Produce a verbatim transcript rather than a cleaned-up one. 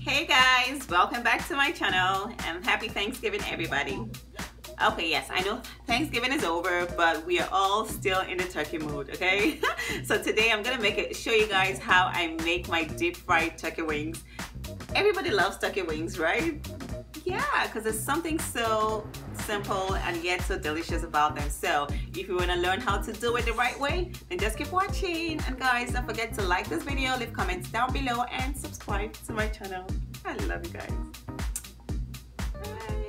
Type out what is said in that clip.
Hey guys, welcome back to my channel and happy Thanksgiving everybody. Okay, yes, I know Thanksgiving is over, but we are all still in the turkey mood, okay? So today I'm gonna make it show you guys how I make my deep fried turkey wings. Everybody loves turkey wings, right? Yeah, because it's something so simple and yet so delicious about them. So if you want to learn how to do it the right way, then just keep watching. And guys, don't forget to like this video, leave comments down below, and subscribe to my channel. I love you guys. Bye.